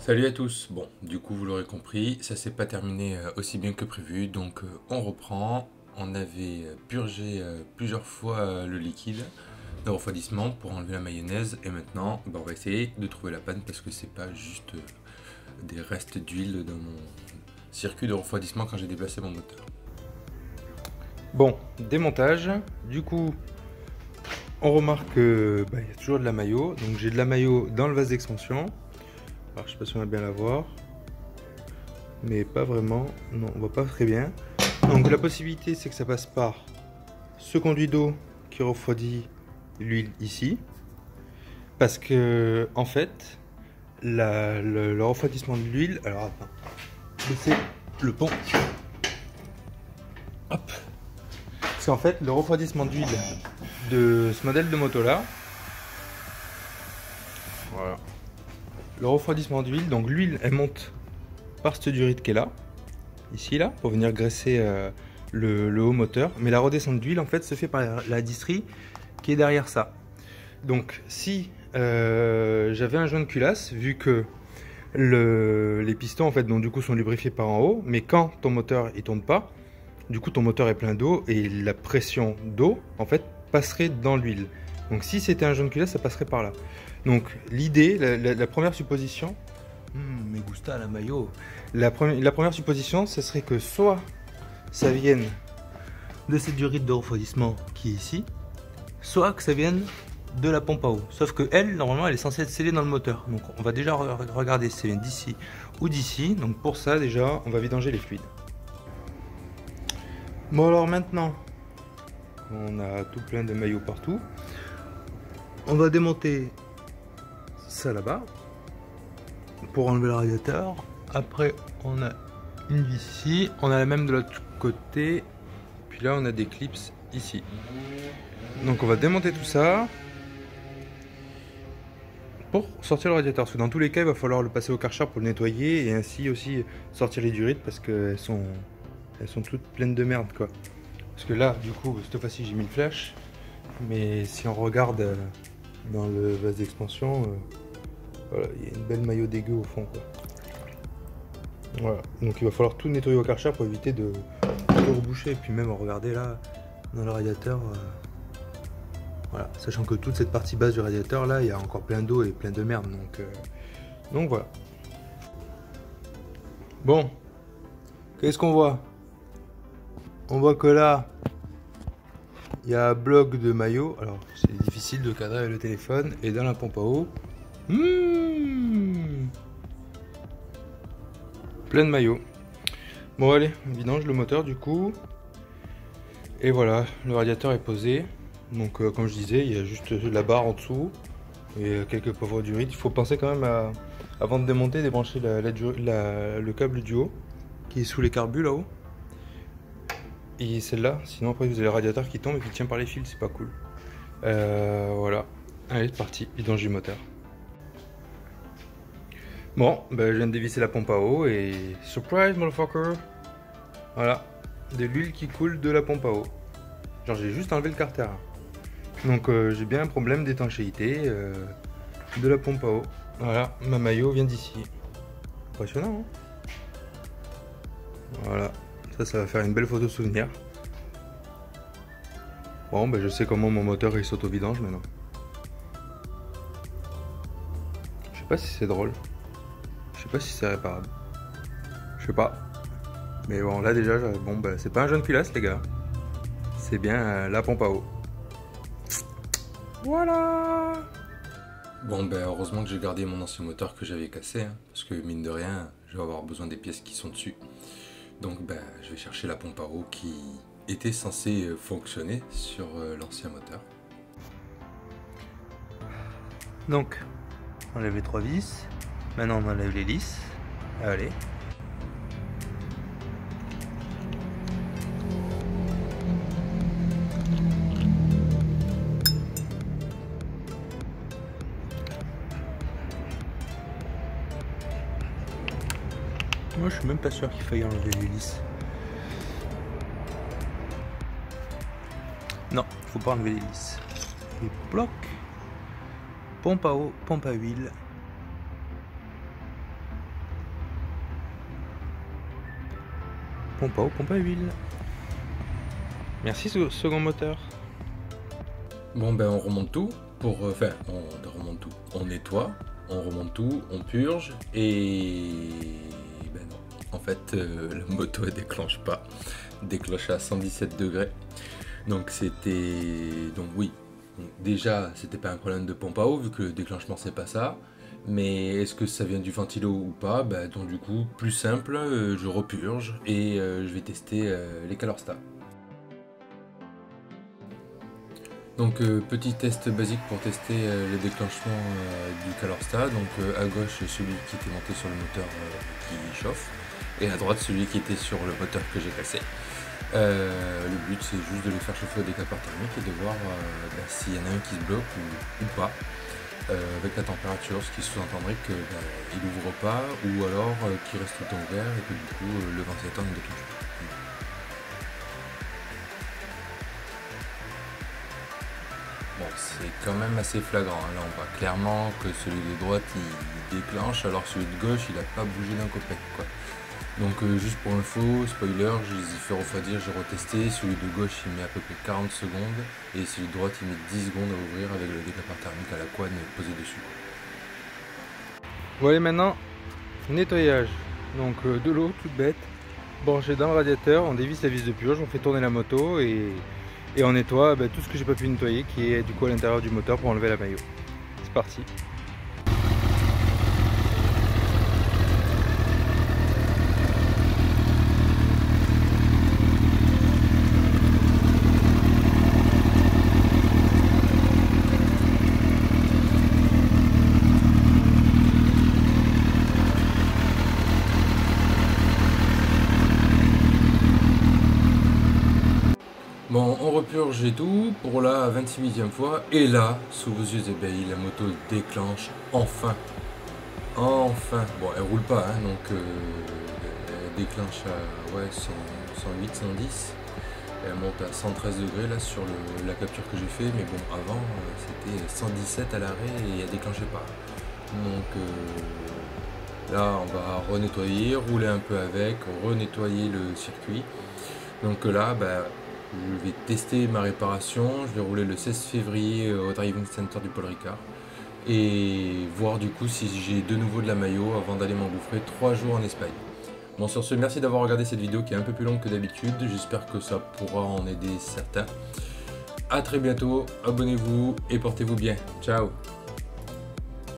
Salut à tous. Bon, du coup, vous l'aurez compris, ça s'est pas terminé aussi bien que prévu, donc on reprend. On avait purgé plusieurs fois le liquide de refroidissement pour enlever la mayonnaise, et maintenant, on va essayer de trouver la panne parce que c'est pas juste des restes d'huile dans mon circuit de refroidissement quand j'ai déplacé mon moteur. Bon, démontage. Du coup, on remarque qu'il y a toujours de la maillot. Donc j'ai de la maillot dans le vase d'expansion. Alors je sais pas si on va bien la voir. Mais pas vraiment. Non, on voit pas très bien. Donc la possibilité c'est que ça passe par ce conduit d'eau qui refroidit l'huile ici. Parce que en fait, le refroidissement de l'huile. Alors attends. C'est le pont. Hop. Parce qu'en fait, le refroidissement d'huile de ce modèle de moto là, voilà. Le refroidissement d'huile, donc l'huile elle monte par cette durite qui est là, ici là, pour venir graisser le haut moteur, mais la redescente d'huile en fait se fait par la distrie qui est derrière ça. Donc si j'avais un joint de culasse, vu que les pistons en fait donc du coup sont lubrifiés par en haut, mais quand ton moteur il tourne pas, du coup ton moteur est plein d'eau et la pression d'eau en fait passerait dans l'huile. Donc si c'était un jaune culasse, ça passerait par là. Donc l'idée, la première supposition, me gusta la maillot. La première supposition, ce serait que soit ça vienne de cette durite de refroidissement qui est ici, soit que ça vienne de la pompe à eau. Sauf que elle, normalement, elle est censée être scellée dans le moteur. Donc on va déjà regarder si ça vient d'ici ou d'ici. Donc pour ça, déjà, on va vidanger les fluides. Bon alors maintenant, on a tout plein de maillots partout. On va démonter ça là-bas pour enlever le radiateur. Après, on a une vis ici. On a la même de l'autre côté. Puis là, on a des clips ici. Donc on va démonter tout ça pour sortir le radiateur. Parce que dans tous les cas, il va falloir le passer au Karcher pour le nettoyer et ainsi aussi sortir les durites parce qu'elles sont toutes pleines de merde quoi. Parce que là, du coup, cette fois-ci, j'ai mis le flash. Mais si on regarde dans le vase d'expansion, voilà, il y a une belle maillot dégueu au fond quoi. Voilà, donc il va falloir tout nettoyer au Karcher pour éviter de reboucher. Et puis même regarder là dans le radiateur, voilà, sachant que toute cette partie basse du radiateur là, il y a encore plein d'eau et plein de merde. Donc voilà. Bon, qu'est-ce qu'on voit? On voit que là, il y a un bloc de maillot. Alors c'est difficile de cadrer avec le téléphone. Et dans la pompe à eau, plein de maillots. Bon allez, on vidange le moteur du coup. Et voilà, le radiateur est posé. Donc comme je disais, il y a juste la barre en dessous. Et quelques pauvres durites. Il faut penser quand même à, avant de démonter, débrancher le câble du haut. Qui est sous les carbus là-haut. Et celle-là, sinon après vous avez le radiateur qui tombe et qui tient par les fils, c'est pas cool. Voilà, allez c'est parti, vidange du moteur. Bon, ben, je viens de dévisser la pompe à eau et surprise motherfucker. Voilà, de l'huile qui coule de la pompe à eau. Genre j'ai juste enlevé le carter. Donc j'ai bien un problème d'étanchéité de la pompe à eau. Voilà, ma maillot vient d'ici. Impressionnant hein. Voilà. Ça va faire une belle photo souvenir. Bon, ben je sais comment mon moteur il s'auto-vidange maintenant. Je sais pas si c'est drôle. Je sais pas si c'est réparable. Je sais pas. Mais bon, là déjà, bon, ben, c'est pas un jaune culasse, les gars. C'est bien la pompe à eau. Voilà. Bon, ben heureusement que j'ai gardé mon ancien moteur que j'avais cassé, hein, parce que mine de rien, je vais avoir besoin des pièces qui sont dessus. Donc ben, je vais chercher la pompe à eau qui était censée fonctionner sur l'ancien moteur. Donc, on enlève les 3 vis. Maintenant, on enlève les lisses. Allez. Moi, je suis même pas sûr qu'il faille enlever les lisses. Non, faut pas enlever les lisses. Les blocs. Pompe à eau, pompe à huile. pompe à huile. Merci second moteur. Bon ben on remonte tout enfin on remonte tout. On nettoie, on remonte tout, on purge et ben non. En fait la moto elle déclenche pas. Déclenche à 117 degrés. Donc oui. Donc, déjà c'était pas un problème de pompe à eau vu que le déclenchement c'est pas ça. Mais est-ce que ça vient du ventilo ou pas? Bah, donc du coup plus simple, je repurge et je vais tester les CalorSta. Donc petit test basique pour tester le déclenchement du CalorSta. Donc à gauche celui qui était monté sur le moteur qui chauffe et à droite celui qui était sur le moteur que j'ai cassé. Le but c'est juste de les faire chauffer au décapeur thermique et de voir s'il y en a un qui se bloque ou pas avec la température, ce qui sous-entendrait qu'il n'ouvre pas ou alors qu'il reste tout le temps ouvert et que du coup le ventilateur ne déclenche pas. Bon, c'est quand même assez flagrant, hein. Là on voit clairement que celui de droite il déclenche alors celui de gauche il n'a pas bougé d'un copec quoi. Donc juste pour info, spoiler, je les ai fait refroidir, j'ai retesté, celui de gauche il met à peu près 40 secondes et celui de droite il met 10 secondes à ouvrir avec le décapeur thermique à la couenne posé dessus. Bon allez maintenant, nettoyage. Donc de l'eau toute bête, branchée dans le radiateur, on dévisse la vis de purge, on fait tourner la moto et on nettoie tout ce que j'ai pas pu nettoyer qui est du coup à l'intérieur du moteur pour enlever la maillot. C'est parti. Bon, on repurge et tout pour la 26e fois et là, sous vos yeux ébahis, la moto déclenche enfin. Enfin, bon elle roule pas hein, donc elle déclenche à 108, 110. Elle monte à 113 degrés là sur la capture que j'ai fait, mais bon avant c'était 117 à l'arrêt et elle déclenchait pas. Donc là on va renettoyer, rouler un peu avec, renettoyer le circuit. Donc là je vais tester ma réparation, je vais rouler le 16 février au Driving Center du Paul Ricard et voir du coup si j'ai de nouveau de la maillot avant d'aller m'engouffrer 3 jours en Espagne. Bon sur ce, merci d'avoir regardé cette vidéo qui est un peu plus longue que d'habitude, j'espère que ça pourra en aider certains. A très bientôt, abonnez-vous et portez-vous bien, ciao.